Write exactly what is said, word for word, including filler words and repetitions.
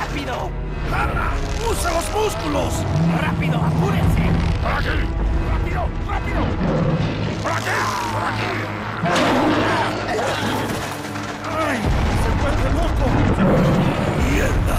¡Rápido! ¡Carla! ¡Usa los músculos! ¡Rápido! ¡Apúrense! ¡Por aquí! ¡Rápido! ¡Rápido! ¡Por aquí! ¡Por aquí! ¡Ay! ¡Se vuelve loco! ¡Mierda!